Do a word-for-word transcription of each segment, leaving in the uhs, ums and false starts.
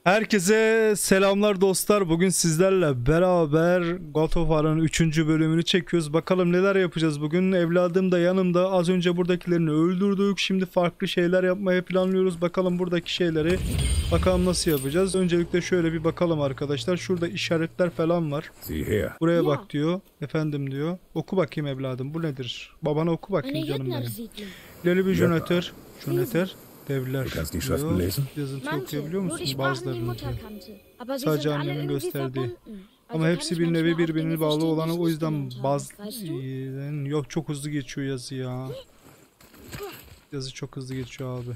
Herkese selamlar dostlar. Bugün sizlerle beraber God of War'ın üçüncü bölümünü çekiyoruz. Bakalım neler yapacağız bugün. Evladım da yanımda. Az önce buradakilerini öldürdük. Şimdi farklı şeyler yapmayı planlıyoruz. Bakalım buradaki şeyleri bakalım nasıl yapacağız. Öncelikle şöyle bir bakalım arkadaşlar. Şurada işaretler falan var. Buraya bak diyor. Efendim diyor. Oku bakayım evladım. Bu nedir? Babana oku bakayım canım benim. İleri bir jönatör. Jönatör. Devler diyor. Yazıntı okuyabiliyor musun? Bazılarını diyor. Sadece annemin gösterdiği. Ama hepsi bir nevi birbirine bağlı olanı, o yüzden bazı... Yok, çok hızlı geçiyor yazı ya. Yazı çok hızlı geçiyor abi.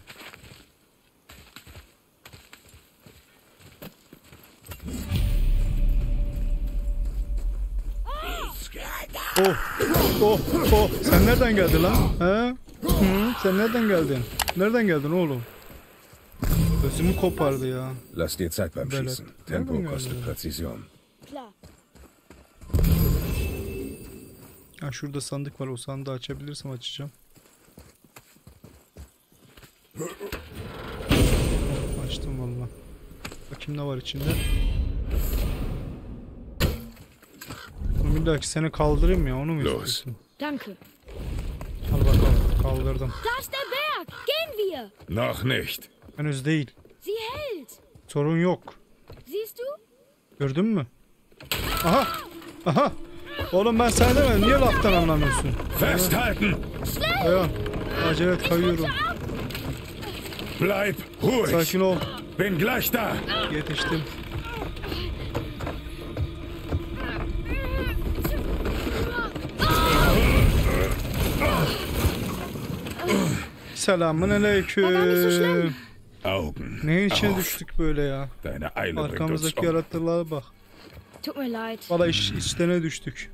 Oh, oh, oh. Sen nereden geldin lan? He? Hı, sen nereden geldin? Nereden geldin oğlum? Gözümü kopardı ya. Lass dir Zeit beim Schießen. Tempo kostet Präzision. Ha, şurada sandık var. O sandığı açabilirsem açacağım. Açtım valla. Bakayım ne var içinde. Bir dahaki seni kaldırayım ya, onu mu istiyorsun? Danke. Al bakalım, kaldırdım. Da ist der Berg. Gehen wir. Noch nicht. Henüz değil. Sie hält. Sorun yok. Siehst du? Gördün mü? Aha! Aha! Oğlum ben sana demedim. Niye laftan anlamıyorsun? Festhalten! Dayan. Acele et, kayıyorum. Bleib ruhig. Sakin ol. Bin gleich da. Yetiştim. Selamun aleyküm. Augen. Neyin içine düştük böyle ya? Deine Eile bringt uns Arkamızdaki um. yaratıklara bak. Tut mir leid. Valla iç, içlerine düştük.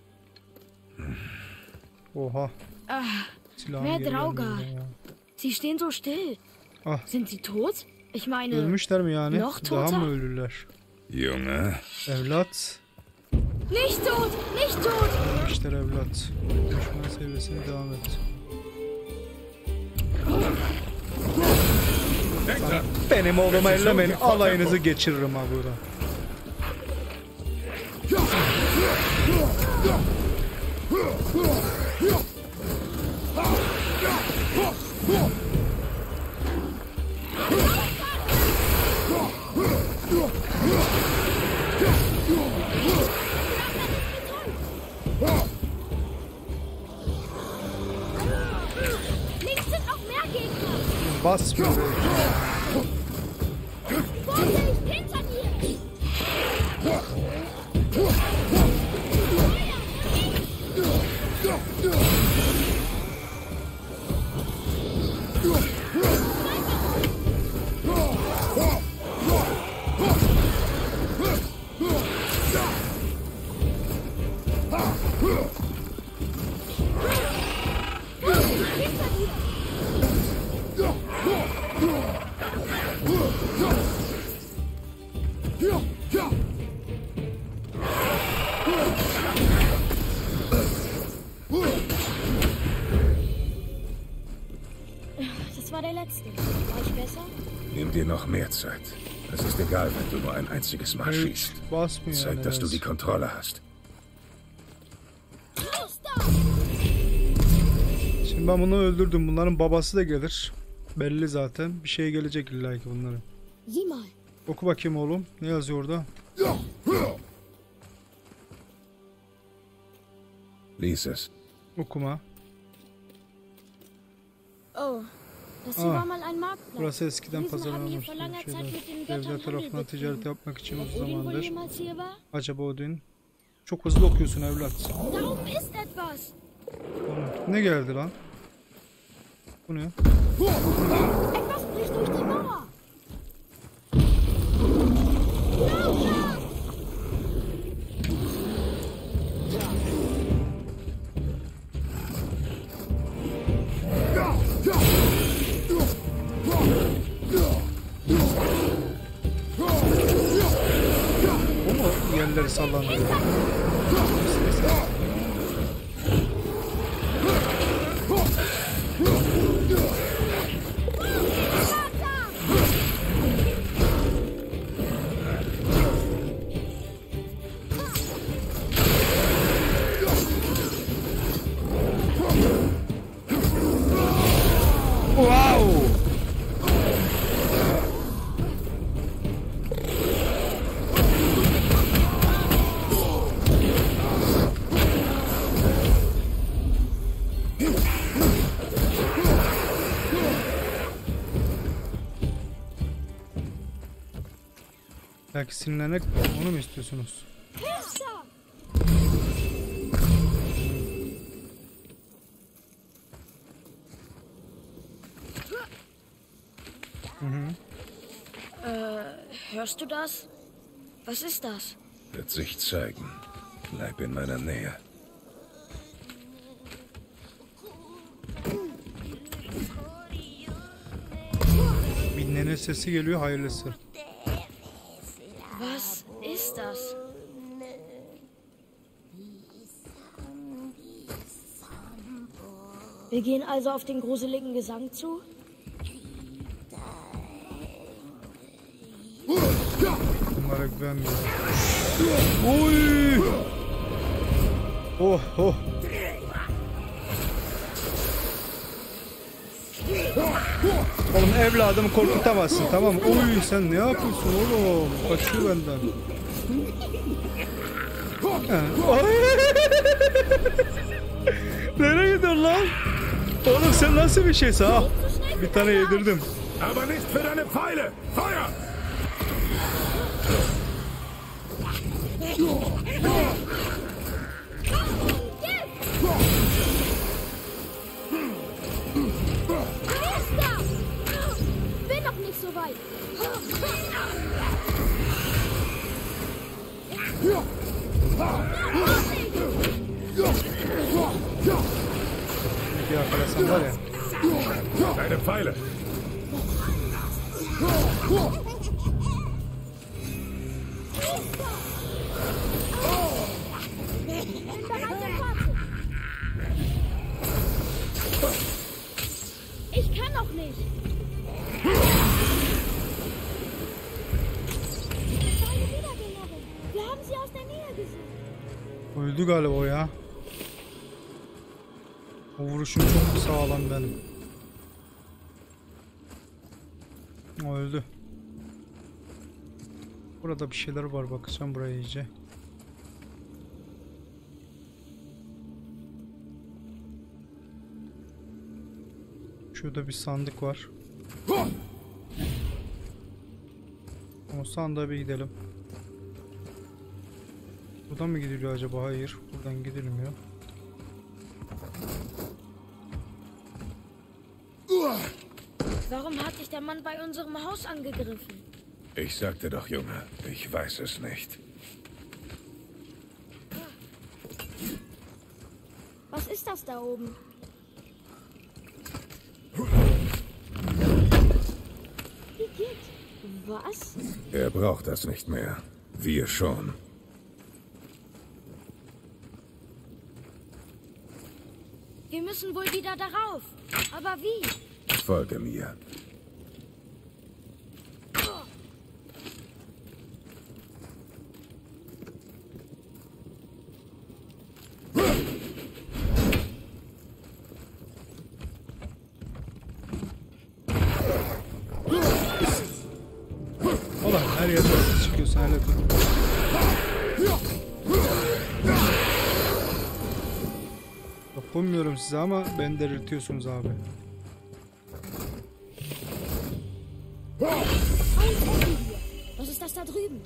Oha. Ah, Silahını Wer geri Draugar? gönderiyor ya. Sie stehen so still. Ah. Sind sie tot? Ich meine, Ölmüşler mi yani? Noch Daha toter? mı ölürler? Junge. Evlat. nicht tot, nicht tot. Ölmüşler evlat. Düşman seviyesine devam et. Sana, benim oğluma ellemeyin. Alayınızı geçiririm ha burada. Links sind noch mehr Gegner. Basmıyor. Vorsicht, hinter dir. Das war der letzte. War ich besser? Nimm dir noch mehr Zeit. Es ist egal, wenn du nur ein einziges Mal schießt. Basmıyor Zeig, yani. dass du die Kontrolle hast. Şimdi ben bunu öldürdüm. Bunların babası da gelir. Belli zaten. Bir şey gelecek illa ki bunların. Sieh mal. Oku bakayım oğlum. Ne yazıyor orada? Lies es. Okuma. Oh, das hier Ah. war mal ein Marktplatz. Burası eskiden Riesen haben hier pazarlanmış vor langer şeyler. Zeit mit den Göttern Devlet Handel tarafından ticaret betrieben. yapmak için Ob uzun Odin wohl zamandır. jemals hier war? Acaba Odin? Çok hızlı okuyorsun evlat. Da oben ist etwas. Oğlum, ne geldi lan? Bu ne? Etwas bricht durch die Mauer. Bu mu yerleri sallandırıyor? Belki sinirlenerek onu mu istiyorsunuz? Mhm. Äh, hörst du das? Was ist das? Wird sich zeigen. Bleib in meiner Nähe. Bir nene sesi geliyor, hayırlısı. Was ist das? Wir gehen also auf den gruseligen Gesang zu? Bunlara güvenmiyorum. Oy! Oh oh. Oğlum evladımı korkutamazsın, tamam mı? Oy sen ne yapıyorsun oğlum? Kaçıyor benden. Ha. Nereye gidiyorsun lan? Oğlum sen nasıl bir şeysin ha? Bir tane yedirdim. Aber nicht für deine Pfeile! Feuer! Bin noch nicht so weit. Bir yakalasam var ya. Deine Pfeile! Ich kann noch nicht. Seine Wiedergängerin. Wir haben sie aus der Nähe gesehen. Öldü galiba o ya. O vuruşum çok sağlam benim. O öldü. Burada bir şeyler var, bakacağım buraya iyice. Şurada bir sandık var. O sandığa bir gidelim. Buradan mı gidiliyor acaba? Hayır. Buradan gidilmiyor. Warum hat sich der Mann bei unserem Haus angegriffen? Ich sagte doch, Junge, ich weiß es nicht. Was ist das da oben? Wie geht? Was? Er braucht das nicht mehr. Wir schon. Wir müssen wohl wieder darauf. Aber wie? Folge mir. Ulan her yerde nasıl çıkıyorsun, hele dur. Dokunmuyorum size ama beni delirtiyorsunuz abi. Was ist das da drüben?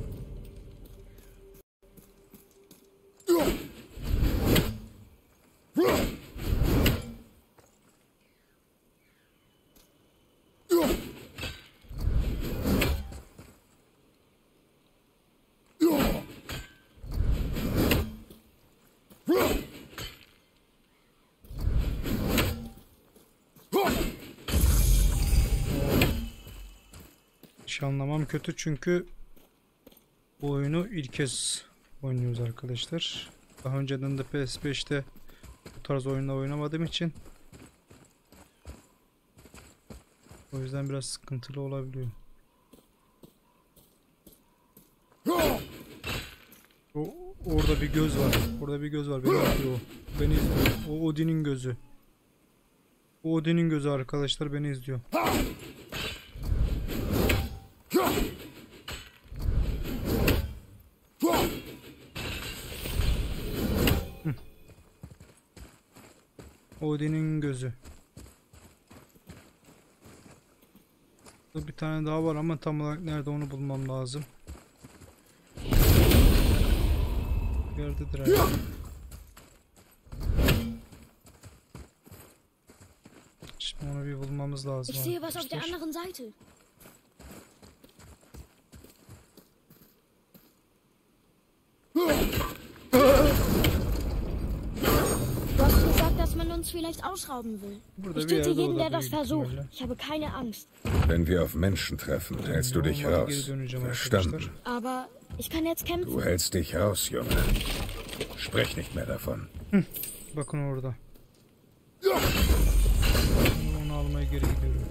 Hiç anlamam kötü çünkü bu oyunu ilk kez oynuyoruz arkadaşlar. Daha önceden de P S beşte bu tarz oyunlar oynamadığım için o yüzden biraz sıkıntılı olabiliyor. O, orada bir göz var. Orada bir göz var. Beni izliyor. Beni izliyor. O Odin'in gözü. O Odin'in gözü arkadaşlar beni izliyor. Odin'in gözü. Bir tane daha var ama tam olarak nerede onu bulmam lazım. Yerdedir herhalde. Şimdi onu bir bulmamız lazım. Ich sehe was auf der arkadaşlar. anderen Seite. Du hast gesagt, dass man uns vielleicht ausrauben will. Burada Ich bir töte yerde jeden, o der da das büyük versucht. ihtimalle. Ich habe keine Angst. Wenn wir auf Menschen treffen, hältst du dich Olmadı, geri raus. döneceğim Verstanden? arkadaşlar. Aber ich kann jetzt kämpfen. Du hältst dich raus, Junge. Sprech nicht mehr davon. Bakın orada. Onu almaya geri gidiyorum.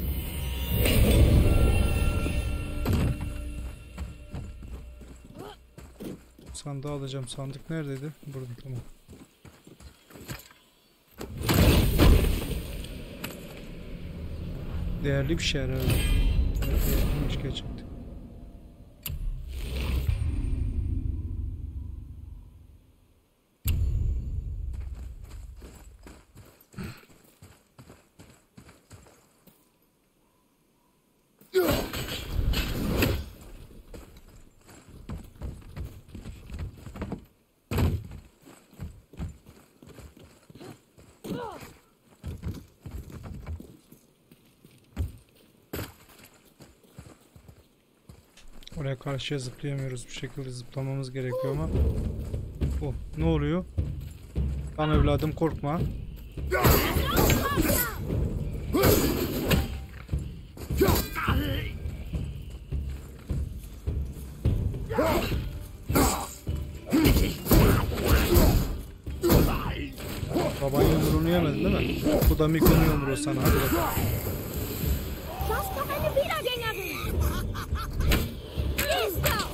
Sandığı alacağım. Sandık neredeydi? Burada, tamam. Değerli bir şey herhalde. Evet, değerliymiş gerçekten. Oraya karşıya zıplayamıyoruz. Bir şekilde zıplamamız gerekiyor ama. Oh, ne oluyor? Lan evladım korkma. Baban yumruğunu yemedin değil mi? Bu da Miko'nun yumruğu sana. Hadi bakalım. Das ist doch eine Wiedergängerin. Ist da.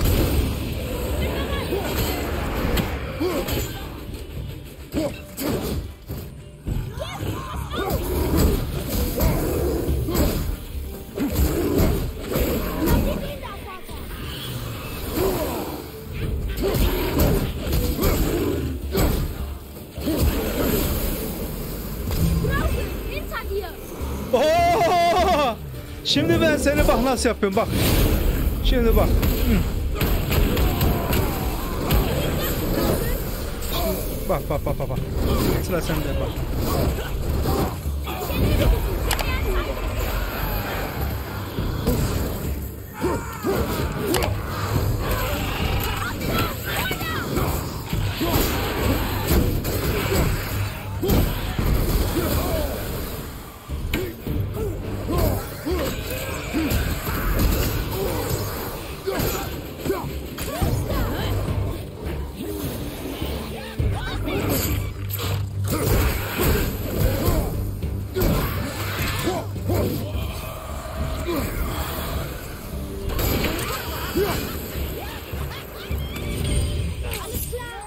Hinter dir. Oo! Şimdi ben seni bak nasıl yapıyorum bak. Şimdi bak. Hı. Şimdi bak bak bak bak bak. Sıra sende bak. Alles klar.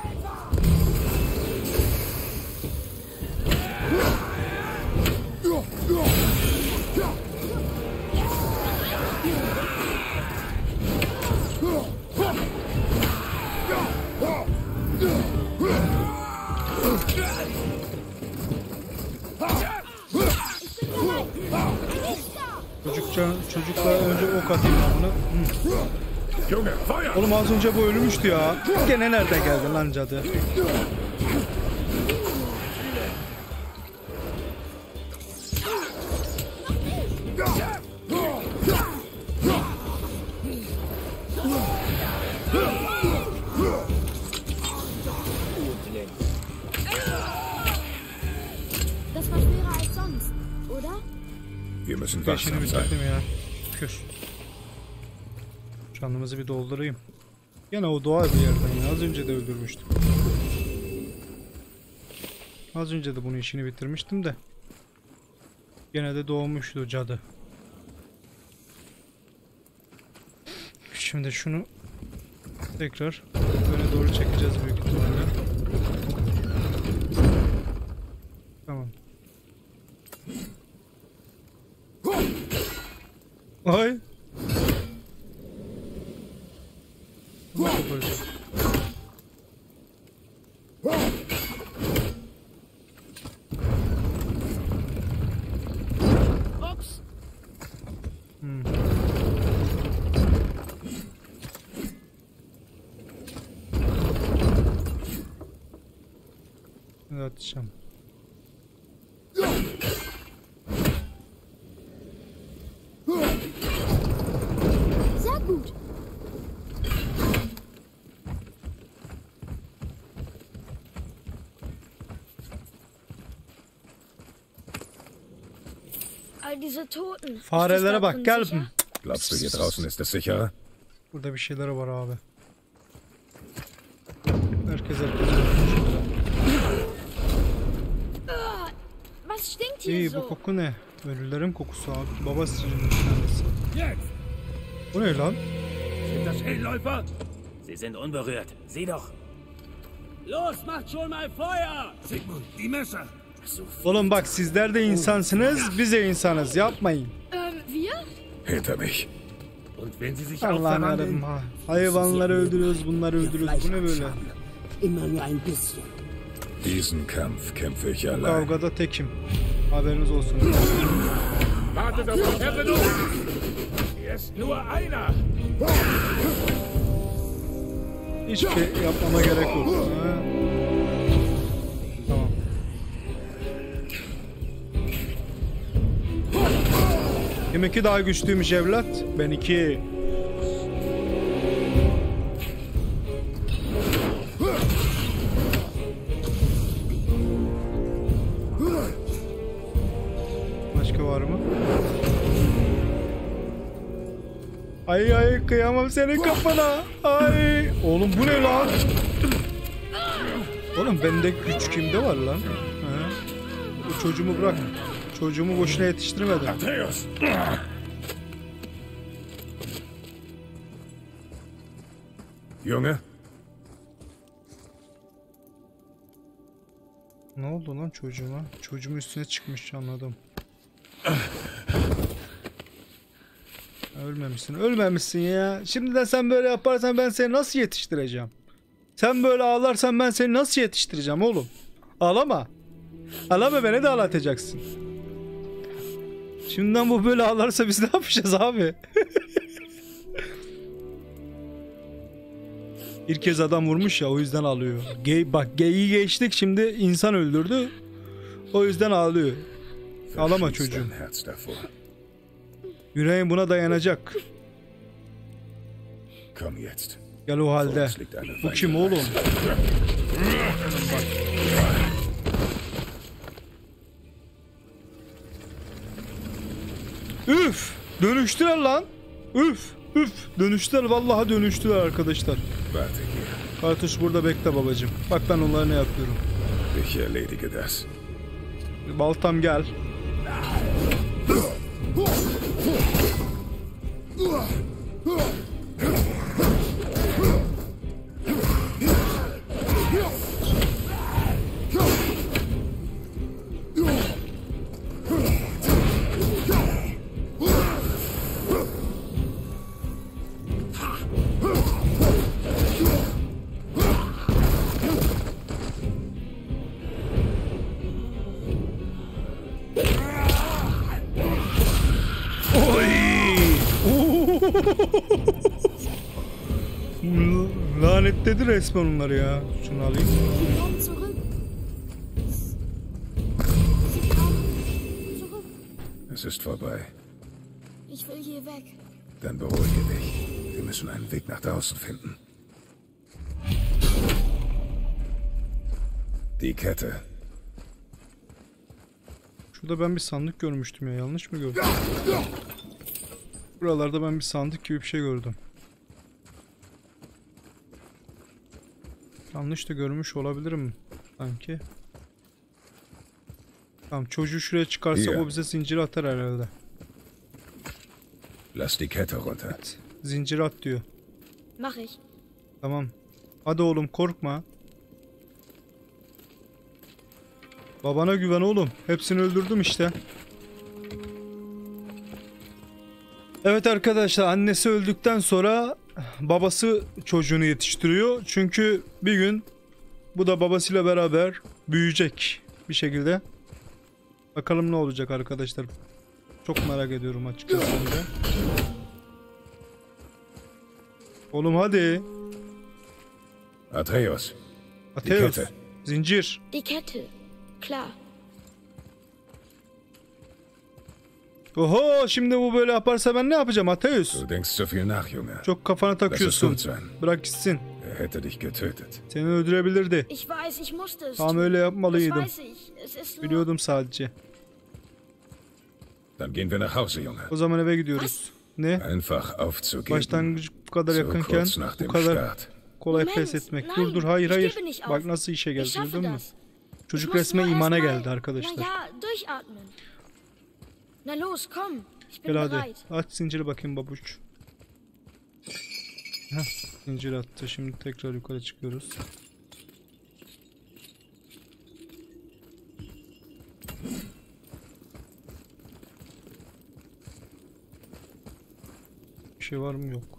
Çocukça, çocukla önce ok atayım ben bunu. Hı. Junge, Feuer! Oğlum az önce bu ölmüştü ya. Gene nerede geldi lan cadı? Das war schwerer als sonst, oder? Wir müssen İşini wachsam sein. bitirdim ya. Kür. Canımızı bir doldurayım. Gene o doğa bir yerden ya. Az önce de öldürmüştüm. Az önce de bunun işini bitirmiştim de. Gene de doğmuştu cadı. Şimdi şunu tekrar böyle doğru çekeceğiz büyük ihtimalle. Tamam. Ay. Nasıl koparacağım? Ups. Hmm. atacağım. Sehr gut. All diese Toten. Ist das Farelere da bak drin gel. sicher? Glaubst du, hier draußen ist es sicherer? Burada bir şeyler var abi. Herkes herkes. Ah, was stinkt hier İyi bu so? koku ne? Ölülerin kokusu abi. Baba sicilinin tanesi. Bu ne lan? Sind das Hellläufer? Sie sind unberührt. Sieh doch. Los, macht schon mal Feuer! Sigmund, die Messer! Oğlum bak sizler de insansınız, biz de insanız. Yapmayın. Ähm, wir? Hinter mich. Und wenn sie sich auch Allah'ım verwandeln, yarabbim ha. Hayvanları öldürüyoruz, bunları öldürüyoruz. Bu ne böyle? Immer nur ein bisschen. Diesen Kampf kämpfe ich allein. Kavgada tekim. Haberiniz olsun. wartet auf die Verbindung! Hier ist nur einer! Hiçbir şey yapmama gerek yok. Ha. Tamam. Kiminki daha güçlüymüş evlat? Ben iki. Başka var mı? Ay ay kıyamam senin kafana. Ay. Oğlum bu ne lan? Oğlum bende güç kimde var lan? Ha? Bu çocuğumu bırak. Çocuğumu boşuna yetiştirmedim. Atreus! Junge, Ne oldu lan çocuğuma? Çocuğumun üstüne çıkmış anladım. Ölmemişsin. Ölmemişsin ya. Şimdiden sen böyle yaparsan ben seni nasıl yetiştireceğim? Sen böyle ağlarsan ben seni nasıl yetiştireceğim oğlum? Ağlama. Ağlama, beni de ağlatacaksın. Şimdiden bu böyle ağlarsa biz ne yapacağız abi? Bir kez adam vurmuş ya, o yüzden ağlıyor. Gey, bak geyiği geçtik, şimdi insan öldürdü. O yüzden ağlıyor. Ağlama verschließ çocuğum. dein Herz davor. Yüreğin buna dayanacak. Komm jetzt. Gel o halde. Uns liegt eine Bu kim Weile. oğlum? Üf! Dönüştüler lan. Üf! Üf! Dönüştüler, vallahi dönüştüler arkadaşlar. Warte hier. Kartuş burada bekle babacığım. Bak ben onlara ne yapıyorum. Ich erledige das. Baltam gel. Lanetledi resmen onları ya. Şunu alayım. Komm zurück. Sie kommen zurück. Es ist vorbei. Ich will hier weg. Dann beruhige dich. Wir müssen einen Weg nach draußen finden. Die Kette. Şurada ben bir sandık görmüştüm ya. Yanlış mı gördüm? Buralarda ben bir sandık gibi bir şey gördüm. Yanlış da görmüş olabilirim sanki. Tamam, çocuğu şuraya çıkarsa İyi. o bize zincir atar herhalde. Lass die Kette runter. Zincir at diyor. Mach ich. Tamam. Hadi oğlum, korkma. Babana güven oğlum. Hepsini öldürdüm işte. Evet arkadaşlar, annesi öldükten sonra babası çocuğunu yetiştiriyor. Çünkü bir gün bu da babasıyla beraber büyüyecek bir şekilde. Bakalım ne olacak arkadaşlar. Çok merak ediyorum açıkçası. Oğlum hadi. Atreus. Die Atreus. Kette. Zincir. Die Kette. klar. Oho, şimdi bu böyle yaparsa ben ne yapacağım Ateus? Du denkst zu viel nach, Junge. Çok kafana Lass es takıyorsun. gut sein. Bırak gitsin. Er hätte dich getötet. Seni öldürebilirdi. Ich weiß, ich musste es Tam tun. öyle Das yapmalıydım. weiß ich. Es ist nur... Biliyordum sadece. Dann gehen wir nach Hause, Junge. O zaman eve gidiyoruz. Ne? Einfach aufzugeben. Başlangıç bu kadar So yakınken kurz nach bu dem kadar Start. kolay Moment, pes etmek. nein, Dur dur hayır ich hayır. gebe nicht Bak auf. nasıl işe Ich geldi schaffe gördün mü? das. Çocuk Ich muss resme nur imana erst mal- geldi arkadaşlar. Na ja, durchatmen. Na los, komm. Ich bin Gel hadi. bereit. Aç zinciri bakayım babuş. Heh, zincir attı. Şimdi tekrar yukarı çıkıyoruz. Bir şey var mı? Yok.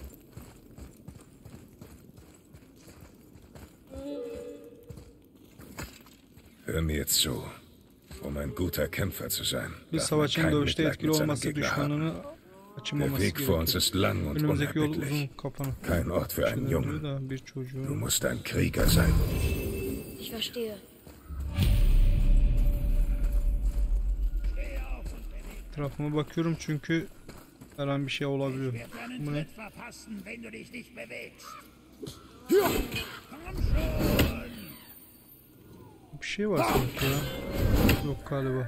Hör mir jetzt zu. Um ein guter Kämpfer zu sein, Bir darf man savaşın kein dövüşte Mitleid etkili mit seinem olması Gegner haben. düşmanını Der açılmaması Weg vor uns gerekiyor. ist lang und Önümüzdeki yol uzun unerbittlich. kafanı. Kein Ort für einen Diyor Jungen. da bir Du çocuğu. musst ein Krieger sein. Ich verstehe. Etrafıma bakıyorum çünkü her an bir şey olabiliyor. Deinen Bu ne? Tritt verpassen, wenn du dich nicht bewegst. Bir şey var sanki ya. Yok galiba.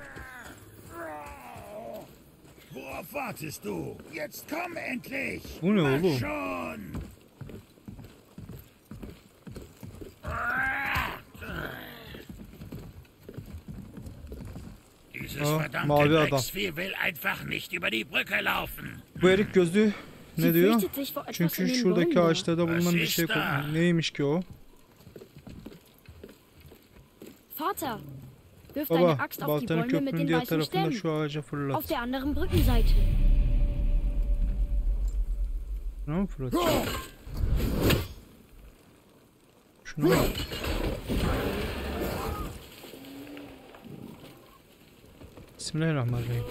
Worauf wartest du? Jetzt komm endlich! Bu ne Mach oğlum? schon! Dieses Ah, verdammte mavi adam. Drecksvieh will einfach nicht über die Brücke laufen. Bu erik gözlü ne Sie diyor? fürchtet sich vor etwas Çünkü in den şuradaki Bäumen da. ağaçlarda bulunan bir şey ko- neymiş ki o? Vater, wirf deine Baba, Axt auf die baltanı Bäume mit köprünün den diğer weißen tarafında Stämmen. şu ağaca Auf fırlat. der anderen Brückenseite. Şuna mı fırlatacağım? Şuna mı? Bismillahirrahmanirrahim.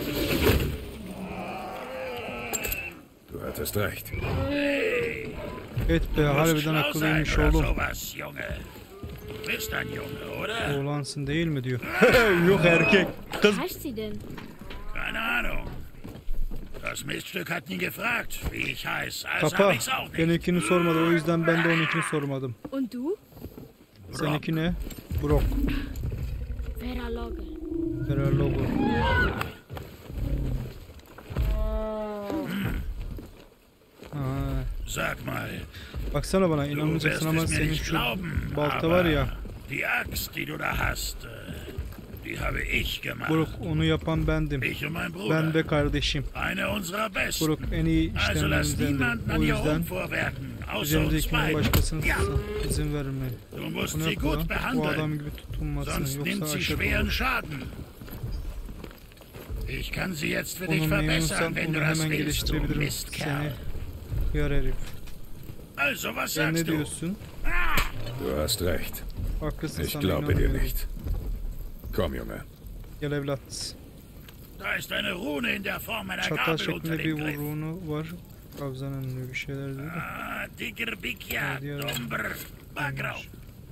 Du hattest recht. Evet be, harbiden Schlau sein akıllıymış oder oğlum. sowas, Junge. Du bist ein Junge, oder? Oğlansın değil mi diyor. Yok erkek. Kız. Was heißt sie denn? Keine Ahnung. Das Miststück hat nie gefragt, wie ich heiß, also Kapa. hab ich's auch nicht. Benimkini sormadı, o yüzden ben de onunkini sormadım. Und du? Seninki ne? Brock. Veraloge. Terör logo. Ha. Sag mal, Baksana bana, du inanmayacaksın wirst ama es mir senin nicht şu glauben, balta var ya. aber die Axt, die du da hast, äh, die habe ich gemacht. Brock, onu yapan bendim. Ich und mein Bruder. Ben ve kardeşim. Eine unserer besten. Brock en iyi Also lass işlemlerimizdendir. niemanden O an ihr yüzden Ruhm vorwerfen, außer uns üzerindekinin beiden. başkasının Ja, izin vermeyin. du musst Bunu sie yap gut lan. Bu behandeln, adam gibi tutulmasın. sonst nimmt Yoksa sie aşağı schweren olur. Schaden. Ich kann sie jetzt für dich Onu verbessern, memnunsan wenn du onu das hemen willst, du geliştirebilirim. Mistkerl. Seni yar herif. Also, was Sen ne sagst du? diyorsun? Du hast recht. Haklısın, Ich sana glaube dir inanıyorum. nicht. Komm, Junge. Gel evlat. Da ist eine Rune in der Form einer Çatal Gabel unter şeklinde bir dem Griff. vurunu var. Kavzanın diyor bir şeyler diyor da. Ah, dicker Bikja, Ja, die- Domber, Bagrau.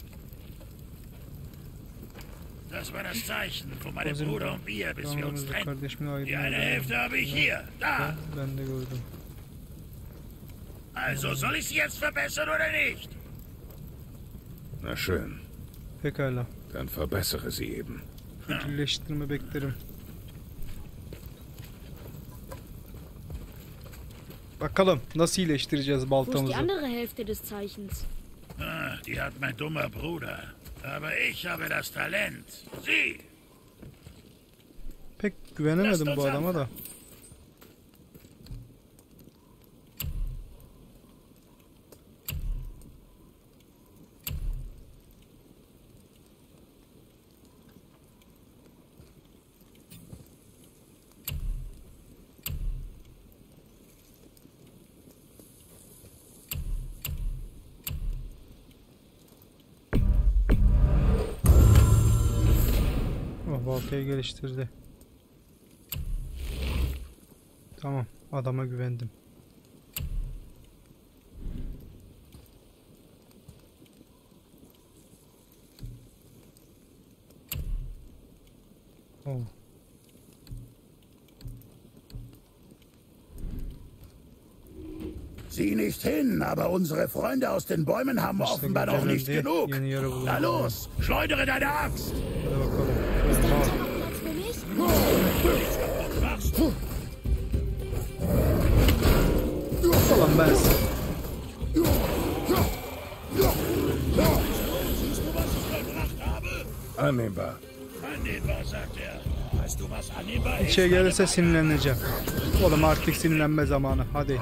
Das war das Zeichen von meinem Bizim Bruder und mir, bis wir uns Yanlarımızda trennen. kardeşimin Die eine aydınlığı. Hälfte habe ich hier, da. Ben de gördüm. Also, soll ich sie jetzt verbessern oder nicht? Na schön. Pekala. Dann verbessere sie eben. Birleştirme beklerim. Bakalım nasıl iyileştireceğiz Wo ist die baltamızı. andere Hälfte des Zeichens? Ah, die hat mein dummer Bruder. Aber ich habe das Talent. Sie! Pek güvenemedim bu adama da. Oh, baltayı geliştirdi. Tamam, adama güvendim. Oh. Sieh nicht hin, aber unsere Freunde aus den Bäumen haben İşte offenbar noch nicht güncellendi. genug. Yeni yere bulundu. Na los, schleudere deine Axt! Hadi bakalım. Ist da Oha. jetzt noch Platz für mich? Ulan ben s- Annehmbar. Annehmbar, sagt er. Weißt du, was annehmbar bir ist? şey gelirse sinirleneceğim. Oğlum artık sinirlenme zamanı. Hadi.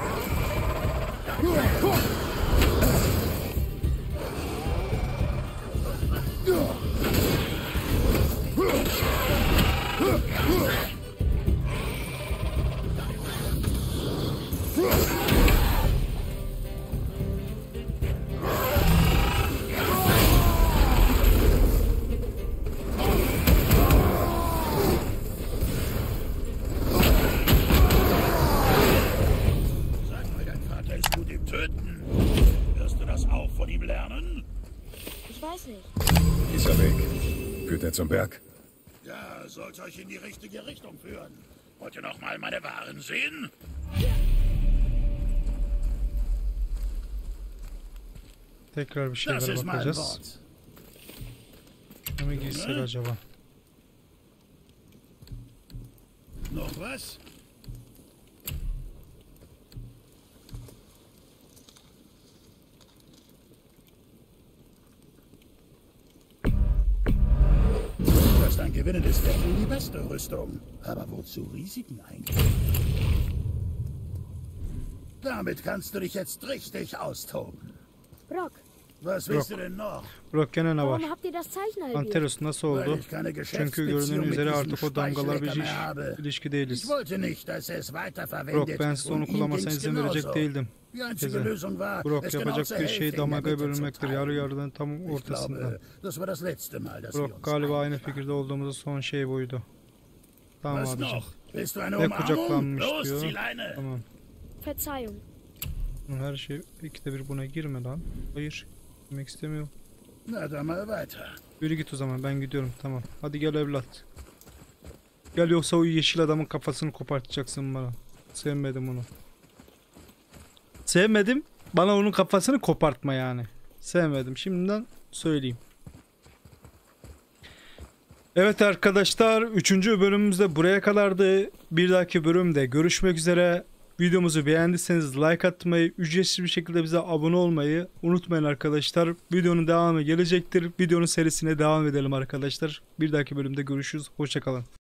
Sag mal, dein Vater ist gut im Töten. Wirst du das auch von ihm lernen? Ich weiß nicht. Dieser Weg. Führt er zum Berg? Ja, sollte euch in die richtige Richtung führen. Wollt ihr noch mal meine Waren sehen? Tekrar bir Das şeylere ist mein bakacağız. Wort. Ne mi giysek acaba? Noch was? Das dann Gewinnen ist wirklich die beste Rüstung. Aber wozu Risiken eingehen? Damit kannst du dich jetzt richtig austoben. Brock, Was willst du denn noch? Burak gene ne var? warum habt ihr das Zeichen halbiert? Anterus nasıl Weil oldu? ich keine Çünkü Geschäftsbeziehung görünen mit üzere diesem artık o damgalar bir Speichlecker mehr habe. ilişki Ich değiliz. wollte nicht, dass er es weiterverwendet. Brock ben size onu und ihm kullanmasına ging's izin verecek genauso. değildim. Die einzige Herkese. Lösung war, Brock es genau yapacak zur bir Hälfte şey in der damaga Mitte zu bölünmektir. Yarı teilen. yarıdan tam Ich ortasında. glaube, das war das letzte Mal, dass wir Brock uns galiba aynı einig waren. fikirde olduğumuz son şey buydu. Tamam Was abicim. noch? Willst du eine Ne Umarmung? kucaklanmış Los, diyor. zieh Leine! Tamam. Verzeihung. Her şey ikide bir buna girme lan. Hayır. Demek istemiyorum. Na dann mal weiter. Yürü git o zaman, ben gidiyorum, tamam. Hadi gel evlat. Gel, yoksa o yeşil adamın kafasını kopartacaksın bana. Sevmedim onu. Sevmedim. Bana onun kafasını kopartma yani. Sevmedim. Şimdiden söyleyeyim. Evet arkadaşlar, üçüncü bölümümüz de buraya kadardı. Bir dahaki bölümde görüşmek üzere. Videomuzu beğendiyseniz like atmayı, ücretsiz bir şekilde bize abone olmayı unutmayın arkadaşlar. Videonun devamı gelecektir. Videonun serisine devam edelim arkadaşlar. Bir dahaki bölümde görüşürüz. Hoşça kalın.